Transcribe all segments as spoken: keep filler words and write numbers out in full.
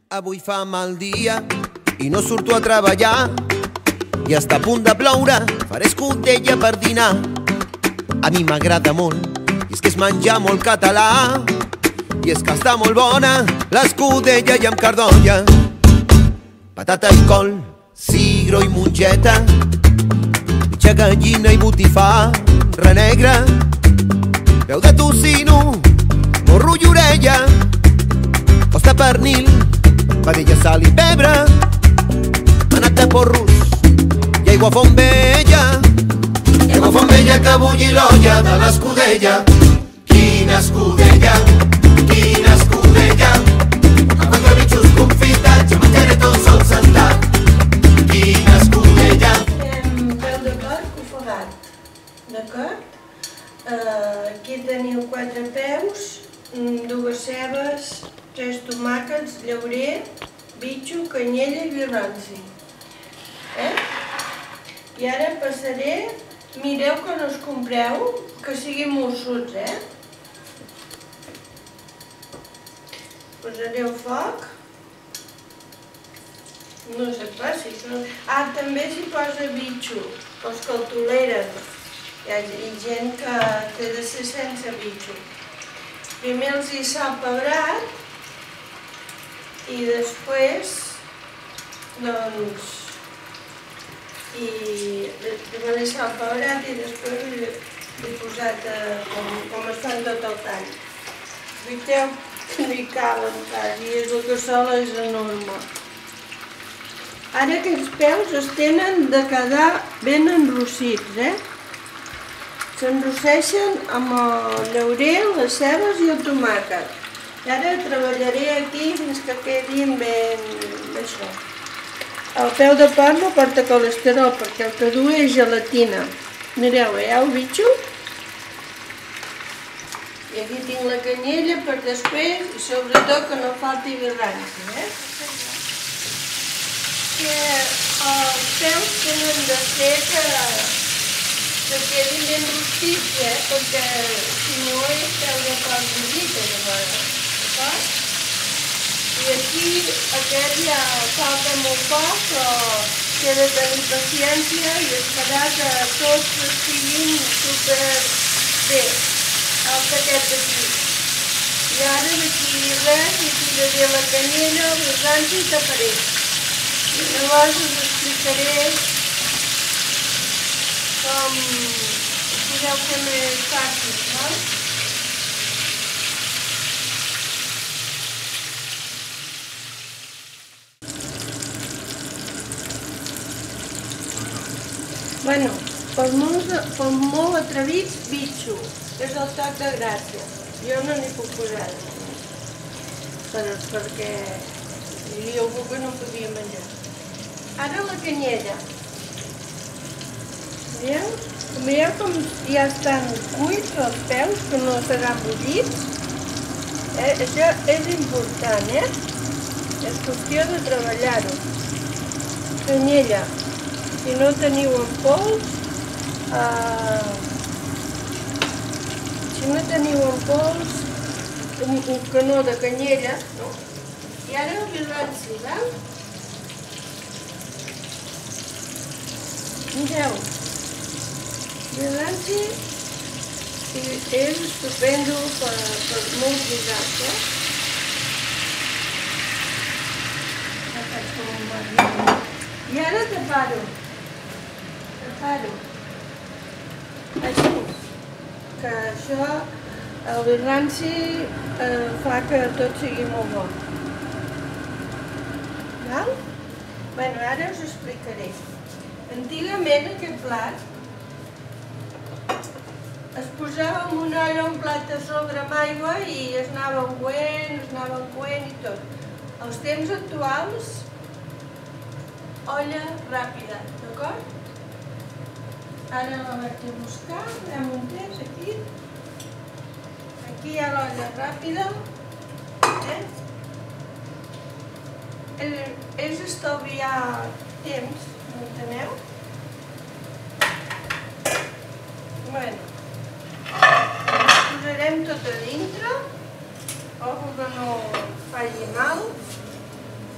Avui fa mal dia i no surto a treballar i està a punt de ploure, faré escudella per dinar. A mi m'agrada molt i és que és menjar molt català i és que està molt bona l'escudella i amb cardolla, patata i col, cigro i mongeta, mitja gallina i botifar, renegra, peu de tocino, morro i orella, costa pernil, vedella, sal i pebre, manat de porros i aigua font vella. Aigua font vella que bulli l'olla de l'escudella. Quina escudella, quina escudella, amb quatre bitxos confitats, amb el caretó sol sentat. Quina escudella. Fem peu de porc ofegat, d'acord? Aquí teniu quatre peus, dues cebes, tres tomàquets, llaurer, bitxo, canyella i vi ranci. Eh? I ara passaré, mireu que no us compreu, que siguin molsuts, eh? Posaré el foc. No sé pas si això... Ah, també s'hi posa bitxo, els que el toleren. Hi ha gent que té de ser sense bitxo. Primer els hi sal pebrat i després, doncs, i primer li sal pebrat i després li he posat com es fan tot el tall. Veiteu que no hi calen tant i és el que sol és enorme. Ara aquests peus es tenen de quedar ben enrossits, eh? S'enrosseixen amb el llaurer, les cebes i el tomàquet. I ara treballaré aquí fins que quedin ben això. El peu de porc no porta colesterol perquè el que du és gelatina. Mireu, eh, el bitxo? I aquí tinc la canyella per després i sobretot que no falti vi ranci, eh? Els peus tenen de ser que que quedin ben rostits, eh? Perquè si no és peu de porc bullit, llavors, d'acord? I aquí, aquest ja falta molt poc, però s'ha de tenir paciència i esperar que tots estiguin super bé, els d'aquests d'aquí. I ara d'aquí res, hi tiraré la canyella, el ranci i taparé. I llavors us explicaré com podeu fer més fàcil, no? Bueno, pels molt atrevits, bitxo, que és el toc de gràcia. Jo no n'hi puc posar res, perquè hi havia algú que no podia menjar. Ara la canyella. Veieu? Veieu com ja estan cuits els peus, que no seran bullits? Això és important, eh? És qüestió de treballar-ho. Canyella. Si no teniu en pols, si no teniu en pols, un canó de canyella, no? I ara el vi ranci, val? Mireu, vi ranci és estupendo per molts guisats, eh? I ara tapar-ho. Tapar-ho. Així. Que això, el vi ranci, fa que tot sigui molt bo. Val? Bueno, ara us explicaré. Antigament aquest plat es posava en una olla un plat a sobre amb aigua i es anava coent, es anava coent i tot. Als temps actuals, olla ràpida, d'acord? Ara la vaig a buscar, veiem un temps, aquí. Aquí hi ha l'olla ràpida. És estalviar temps, m'enteneu? Bueno, posarem tot a dintre, ojo que no faci mal.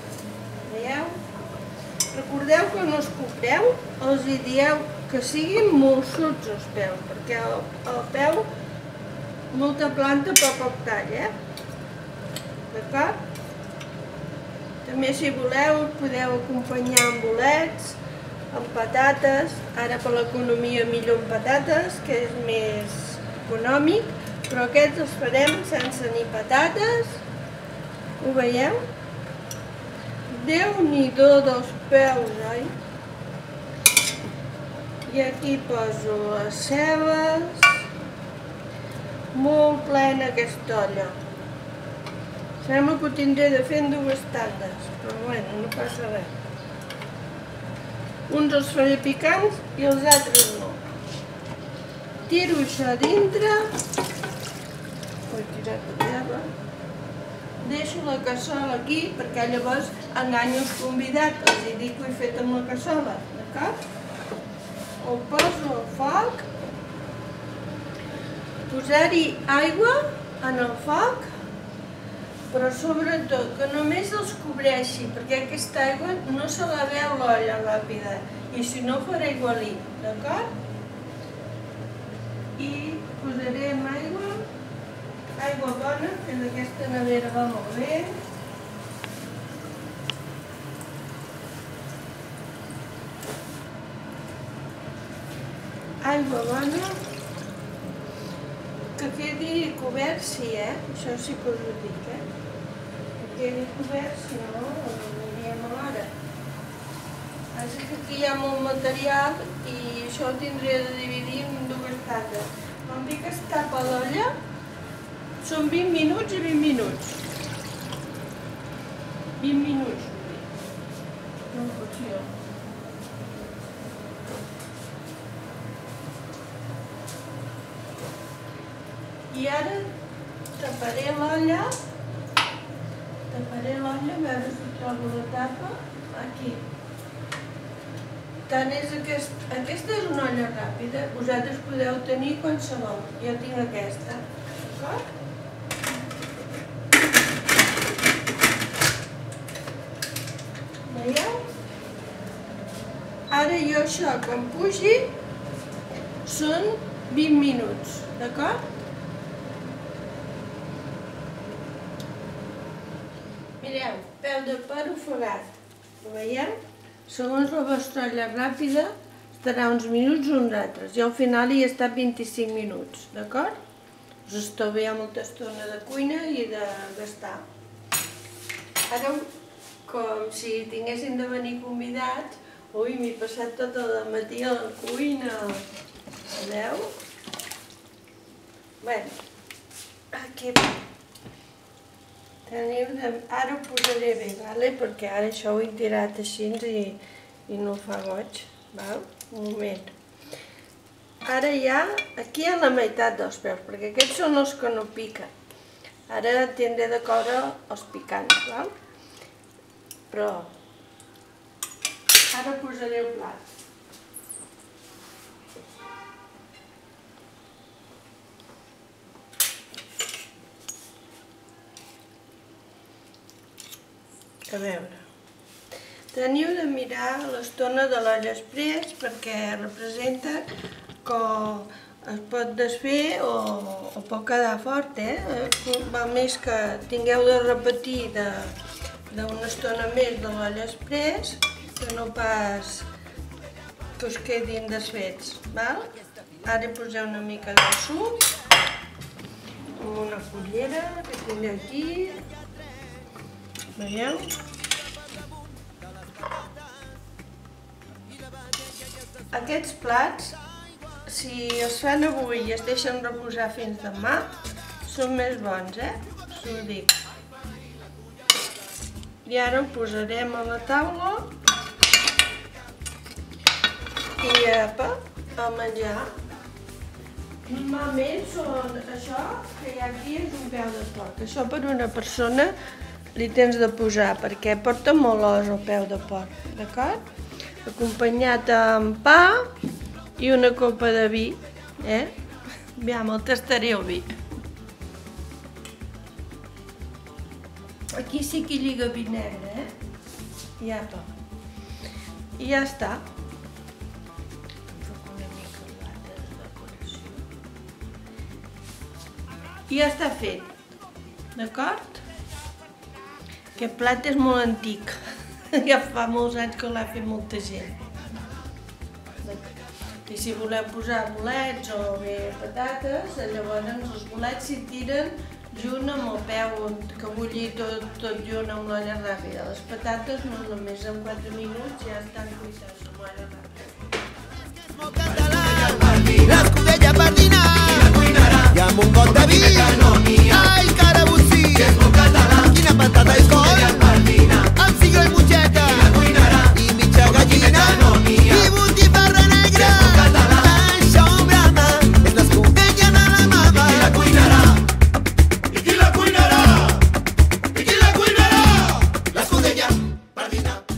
Recordeu que no us cobreu, els hi dieu que siguin molsuts els peus, perquè el, el peu, molta planta per poc tall, eh? D'acord? També si voleu podeu acompanyar amb bolets, amb patates, ara per l'economia millor amb patates, que és més econòmic, però aquests els farem sense ni patates, ho veieu? Déu-n'hi-do dels peus, oi? I aquí poso les cebes, molt plena aquesta olla. Sembla que ho tindré de fer en dues tandes, però bueno, no passa res. Uns els faré picants i els altres no. Tiro això dintre. Ho he tirat a terra. Deixo la cassola aquí perquè llavors enganyo els convidats. Els hi dic que ho he fet amb la cassola, d'acord? Ho poso al foc. Posar-hi aigua en el foc, però sobretot que només els cobreixi, perquè aquesta aigua no se la veu l'olla ràpida, i si no farà igualí, d'acord? I posarem aigua, aigua bona, que d'aquesta nevera va molt bé. Aigua bona, que quedi cobert, sí, eh? Això sí que us ho dic, eh? Que quedi cobert, si no, ho aniríem a l'hora. Així que aquí hi ha molt material i això ho tindré de dividir en dues tandes. Quan dic que es tapa l'olla, són vint minuts i vint minuts. vint minuts, vull dir. No cocció. I ara taparé l'olla, taparé l'olla, a veure si trobo la tapa, aquí. Tant és aquest, aquesta és una olla ràpida, vosaltres podeu tenir qualsevol, jo tinc aquesta, d'acord? Veieu? Ara jo això, quan pugi, són vint minuts, d'acord? Mireu, peu de porc ofegat, ho veieu? Segons la vostra olla ràpida, estarà uns minuts o uns altres. Jo al final hi he estat vint-i-cinc minuts, d'acord? Us estalvieu molta estona de cuina i de gastar. Ara, com si tinguessin de venir convidats, ui, m'he passat tot el matí a la cuina. Veieu? Bé, aquí va. Ara ho posaré bé, vale? Perquè ara això ho he tirat així i, i no fa goig. Val? Un moment. Ara ja, aquí hi ha la meitat dels peus, perquè aquests són els que no piquen. Ara tindré de coure els picants, val? Però ara posaré el plat. A veure, teniu de mirar l'estona de l'olla exprés perquè representa que es pot desfer o, o pot quedar fort, eh? Val més que tingueu de repetir d'una estona més de l'olla exprés que no pas que us quedin desfets, val? Ara poseu una mica de suc amb una cullera que tinc aquí. Veieu? Aquests plats, si els fan avui i es deixen reposar fins demà, són més bons, eh? Us ho dic. I ara ho posarem a la taula i apa, a menjar. Normalment són això que hi ha aquí és un peu de porc. Això per una persona li tens de posar, perquè porta molt os el peu de porc, d'acord? Acompanyat amb pa i una copa de vi, eh? Aviam, el tastaré el vi. Aquí sí que hi lliga vi negre, eh? I apa. I ja està. Enfoco una mica el vàter de decoració. I ja està fet. D'acord? Aquest plat és molt antic. Ja fa molts anys que l'ha fet molta gent. I si voleu posar bolets o bé patates, llavors els bolets s'hi tiren junt amb el peu que bulli tot, tot junt amb l'olla ràpida. Les patates no, només en quatre minuts ja estan cuites amb l'olla ràpida. L'escudella per dinar i amb un got de vi. Ai, carabussí, quina patata és col, amb sigla i mongeta i mitja gallina i botifarra negra. Això brama és l'escudella de la mama. I qui la cuinarà? I qui la cuinarà? I qui la cuinarà? L'escudella per dinar.